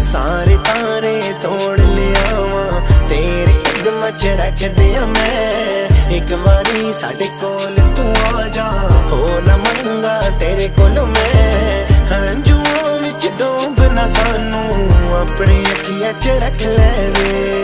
सारे तारे तोड़ लिया वा तेरे कदम च रख दिया मैं। एक बारी साडे कोल तू आ जा, हो ना मंगा तेरे कोल मैं। हंजुआं विच डोब ना सानू अपनी अखियां च रख ले वे।